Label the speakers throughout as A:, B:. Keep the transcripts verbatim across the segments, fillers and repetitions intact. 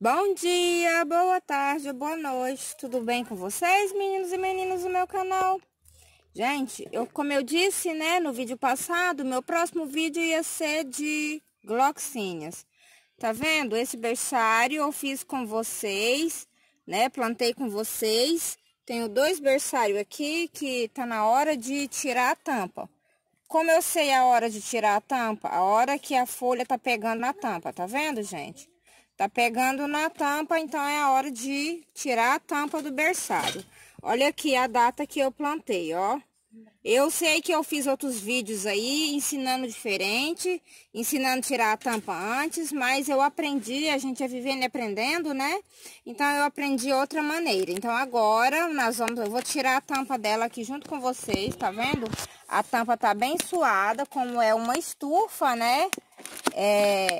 A: Bom dia, boa tarde, boa noite, tudo bem com vocês, meninos e meninas do meu canal? Gente, eu, como eu disse, né, no vídeo passado, meu próximo vídeo ia ser de gloxíneas. Tá vendo? Esse berçário eu fiz com vocês, né, plantei com vocês. Tenho dois berçários aqui que tá na hora de tirar a tampa. Como eu sei a hora de tirar a tampa? A hora que a folha tá pegando na tampa, tá vendo, gente? Tá pegando na tampa, então é a hora de tirar a tampa do berçário. Olha aqui a data que eu plantei, ó. Eu sei que eu fiz outros vídeos aí, ensinando diferente, ensinando a tirar a tampa antes, mas eu aprendi, a gente é vivendo e aprendendo, né? Então, eu aprendi outra maneira. Então, agora, nós vamos, eu vou tirar a tampa dela aqui junto com vocês, tá vendo? A tampa tá bem suada, como é uma estufa, né? É...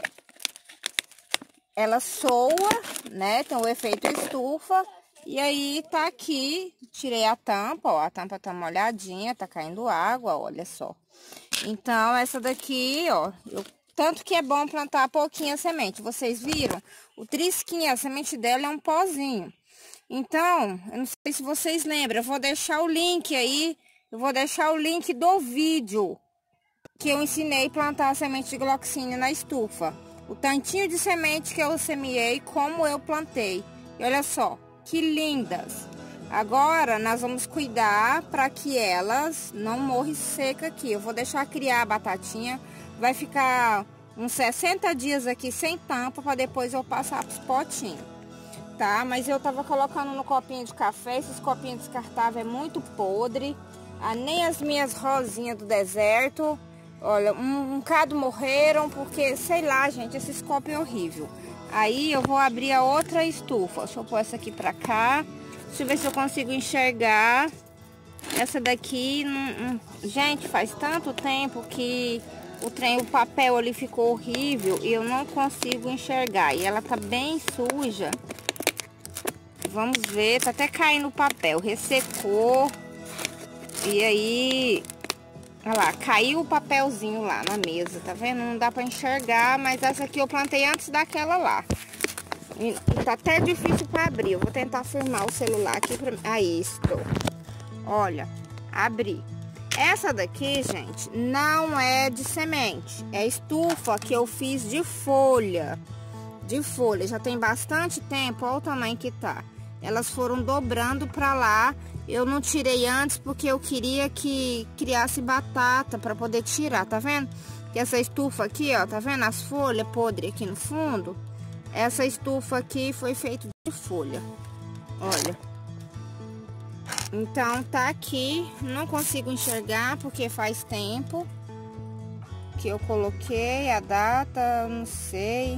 A: Ela soa, né? Tem o efeito estufa. E aí, tá aqui, tirei a tampa, ó, a tampa tá molhadinha, tá caindo água, olha só. Então, essa daqui, ó, eu, tanto que é bom plantar pouquinha semente, vocês viram? O trisquinho, a semente dela é um pozinho. Então, eu não sei se vocês lembram, eu vou deixar o link aí, eu vou deixar o link do vídeo que eu ensinei a plantar a semente de gloxínia na estufa. O tantinho de semente que eu semeei, como eu plantei. E olha só. Que lindas! Agora, nós vamos cuidar para que elas não morram seca aqui. Eu vou deixar criar a batatinha. Vai ficar uns sessenta dias aqui sem tampa, para depois eu passar para os potinhos. Tá? Mas eu tava colocando no copinho de café. Esses copinhos descartáveis é muito podre. Ah, nem as minhas rosinhas do deserto. Olha, um, um bocado morreram, porque, sei lá, gente, esses copos é horrível. Aí eu vou abrir a outra estufa. Deixa eu pôr essa aqui pra cá. Deixa eu ver se eu consigo enxergar. Essa daqui, hum, hum. Gente, faz tanto tempo que o trem, o papel ali ficou horrível e eu não consigo enxergar. E ela tá bem suja. Vamos ver, tá até caindo o papel. Ressecou. E aí... Olha lá, caiu o papelzinho lá na mesa, tá vendo? Não dá pra enxergar, mas essa aqui eu plantei antes daquela lá. E tá até difícil pra abrir. Eu vou tentar firmar o celular aqui pra... Aí, estou. Olha, abri. Essa daqui, gente, não é de semente. É estufa que eu fiz de folha. De folha. Já tem bastante tempo, olha o tamanho que tá. Elas foram dobrando pra lá. Eu não tirei antes porque eu queria que criasse batata para poder tirar, tá vendo? Que essa estufa aqui, ó, tá vendo as folhas podres aqui no fundo? Essa estufa aqui foi feita de folha. Olha. Então tá aqui, não consigo enxergar porque faz tempo que eu coloquei a data, não sei.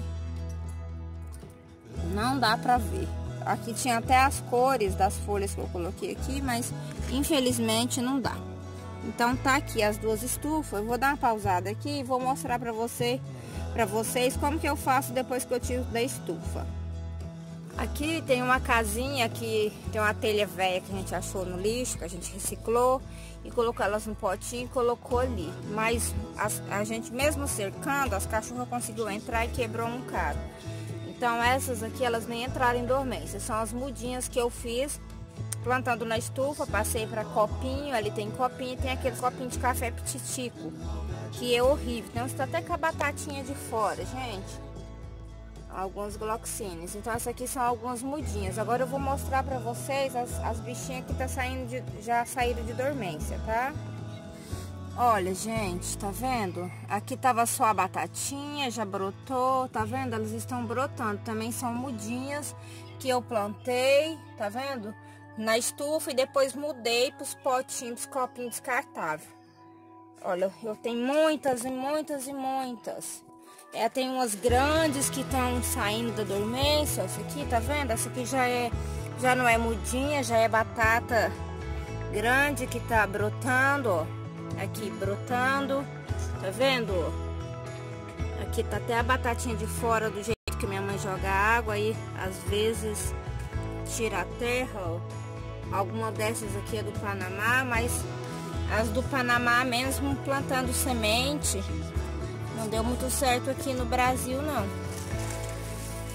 A: Não dá pra ver. Aqui tinha até as cores das folhas que eu coloquei aqui, mas infelizmente não dá. Então tá aqui as duas estufas. Eu vou dar uma pausada aqui e vou mostrar pra você, pra vocês como que eu faço depois que eu tiro da estufa. Aqui tem uma casinha que tem uma telha velha que a gente achou no lixo, que a gente reciclou e colocou elas no potinho e colocou ali. Mas a, a gente mesmo cercando, as cachorras conseguiu entrar e quebrou um bocado. Então, essas aqui, elas nem entraram em dormência. São as mudinhas que eu fiz plantando na estufa. Passei para copinho. Ali tem copinho e tem aquele copinho de café pititico, que é horrível. Então, está até com a batatinha de fora, gente. Alguns gloxíneas. Então, essas aqui são algumas mudinhas. Agora, eu vou mostrar para vocês as, as bichinhas que tá saindo de, já saíram de dormência, tá? Olha, gente, tá vendo? Aqui tava só a batatinha, já brotou, tá vendo? Elas estão brotando, também são mudinhas que eu plantei, tá vendo? Na estufa e depois mudei pros potinhos, copinhos descartáveis. Olha, eu tenho muitas e muitas e muitas. É, tem umas grandes que estão saindo da dormência, essa aqui, tá vendo? Essa aqui já é, já não é mudinha, já é batata grande que tá brotando, ó. Aqui brotando, tá vendo? Aqui tá até a batatinha de fora do jeito que minha mãe joga água, aí às vezes tira a terra, ó. Alguma dessas aqui é do Panamá, mas as do Panamá mesmo plantando semente não deu muito certo aqui no Brasil, não.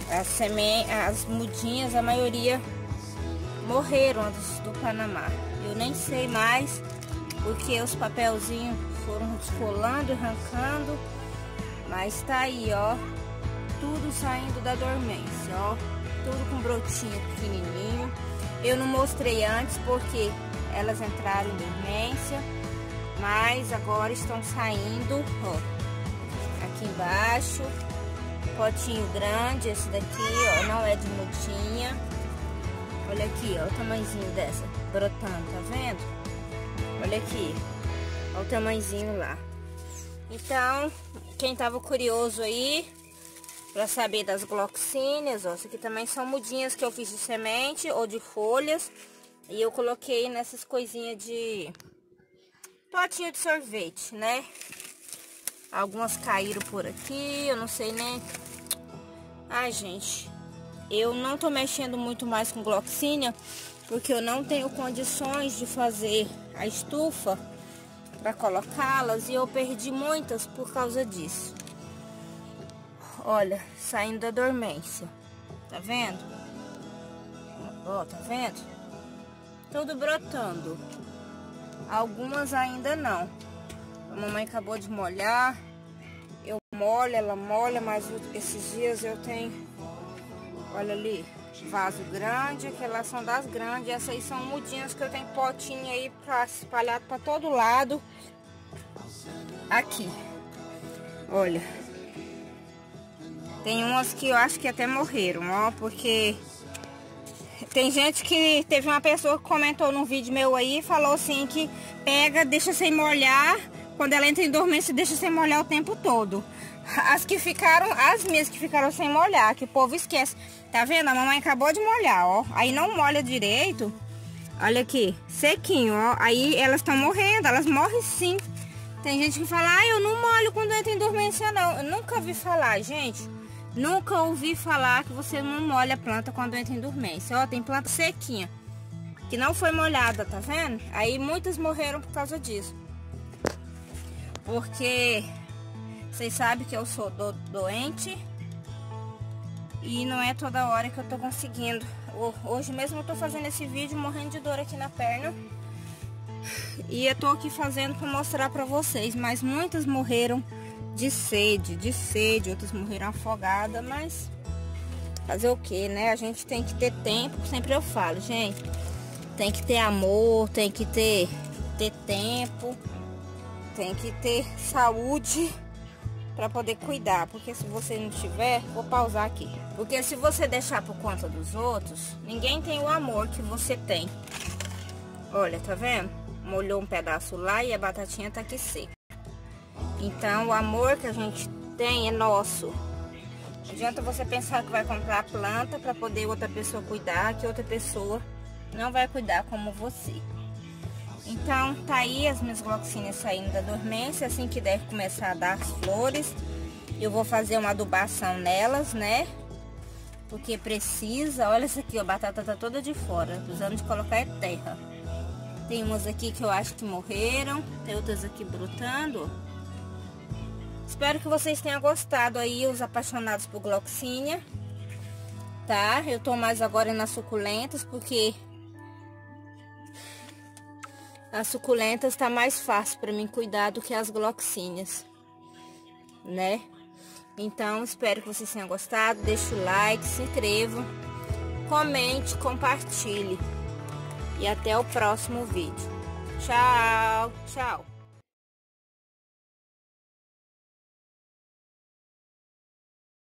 A: As, seme... As mudinhas, a maioria morreram antes do Panamá. Eu nem sei mais, porque os papelzinhos foram descolando, arrancando. Mas tá aí, ó. Tudo saindo da dormência, ó. Tudo com brotinho pequenininho. Eu não mostrei antes porque elas entraram em dormência. Mas agora estão saindo, ó. Aqui embaixo. Potinho grande, esse daqui, ó. Não é de mudinha. Olha aqui, ó, o tamanhozinho dessa brotando, tá vendo? Olha aqui, olha o tamanhozinho lá. Então, quem tava curioso aí pra saber das gloxíneas, ó, isso aqui também são mudinhas que eu fiz de semente ou de folhas. E eu coloquei nessas coisinhas de potinho de sorvete, né? Algumas caíram por aqui, eu não sei nem... Ai, gente... Eu não tô mexendo muito mais com gloxínia, porque eu não tenho condições de fazer a estufa para colocá-las e eu perdi muitas por causa disso. Olha, saindo da dormência. Tá vendo? Ó, tá vendo? Tudo brotando. Algumas ainda não. A mamãe acabou de molhar. Eu molho, ela molha, mas esses dias eu tenho... Olha ali, vaso grande, aquelas são das grandes. Essas aí são mudinhas que eu tenho potinho aí pra espalhar pra todo lado. Aqui, olha. Tem umas que eu acho que até morreram, ó, porque... Tem gente que... Teve uma pessoa que comentou num vídeo meu aí e falou assim que pega, deixa sem molhar. Quando ela entra em dormência, deixa sem molhar o tempo todo. As que ficaram, as minhas que ficaram sem molhar, que o povo esquece. Tá vendo? A mamãe acabou de molhar, ó. Aí não molha direito. Olha aqui, sequinho, ó. Aí elas estão morrendo, elas morrem sim. Tem gente que fala, ah, eu não molho quando entra em dormência, não. Eu nunca ouvi falar, gente. Nunca ouvi falar que você não molha a planta quando entra em dormência. Ó, tem planta sequinha, que não foi molhada, tá vendo? Aí muitas morreram por causa disso. Porque... Vocês sabem que eu sou do, doente e não é toda hora que eu tô conseguindo. Hoje mesmo eu tô fazendo esse vídeo morrendo de dor aqui na perna. E eu tô aqui fazendo pra mostrar pra vocês. Mas muitas morreram de sede, de sede. Outras morreram afogadas, mas fazer o que, né? A gente tem que ter tempo, sempre eu falo, gente. Tem que ter amor, tem que ter, ter tempo, tem que ter saúde para poder cuidar, porque se você não tiver, vou pausar aqui. Porque se você deixar por conta dos outros, ninguém tem o amor que você tem. Olha, tá vendo? Molhou um pedaço lá e a batatinha tá aqui seca. Então, o amor que a gente tem é nosso. Não adianta você pensar que vai comprar planta para poder outra pessoa cuidar, que outra pessoa não vai cuidar como você. Então, tá aí as minhas gloxíneas saindo da dormência. Assim que der começar a dar as flores, eu vou fazer uma adubação nelas, né? Porque precisa. Olha essa aqui, ó, a batata tá toda de fora. Precisando de colocar é terra. Tem umas aqui que eu acho que morreram. Tem outras aqui brotando. Espero que vocês tenham gostado aí, os apaixonados por gloxínia. Tá? Eu tô mais agora nas suculentas, porque... As suculentas tá mais fácil para mim cuidar do que as gloxíneas, né? Então, espero que vocês tenham gostado. Deixe o like, se inscreva, comente, compartilhe. E até o próximo vídeo. Tchau, tchau.